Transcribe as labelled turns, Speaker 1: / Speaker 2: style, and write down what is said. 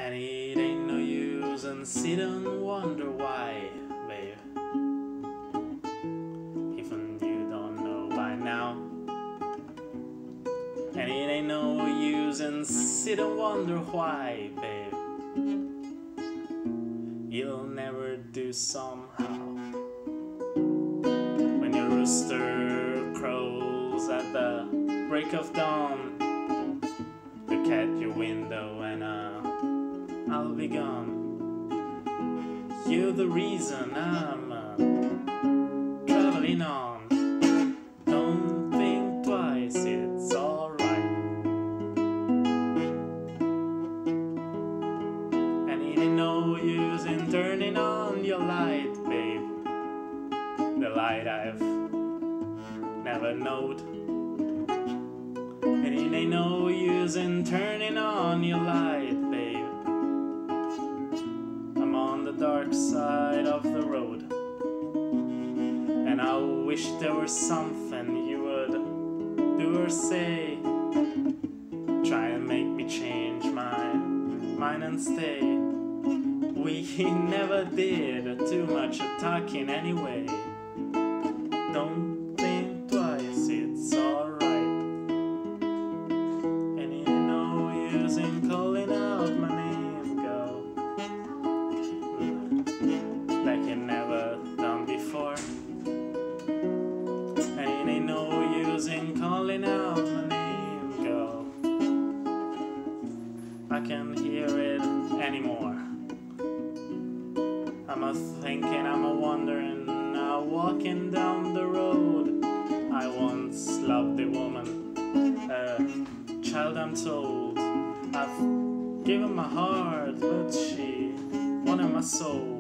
Speaker 1: And it ain't no use and sit and wonder why, babe. Even you don't know by now. And it ain't no use and sit and wonder why, babe. You'll never do somehow. When your rooster crows at the break of dawn, look at your window and I'll be gone. You're the reason I'm traveling on. Don't think twice, it's alright. And it ain't no use in turning on your light, babe. The light I've never knowed. And it ain't no use in turning on your light, babe. I'm on the dark side of the road, and I wish there was something you would do or say. Try and make me change my mind and stay. We never did too much talking anyway. Don't think twice, it's alright. And it ain't no use in calling out my name, girl, like you never done before. And it ain't no use in calling out my name, girl. I can't hear it anymore. I'm a thinking, I'm a wondering, walking down the road. I once loved a woman, a child I'm told. I've given my heart, but she wanted my soul.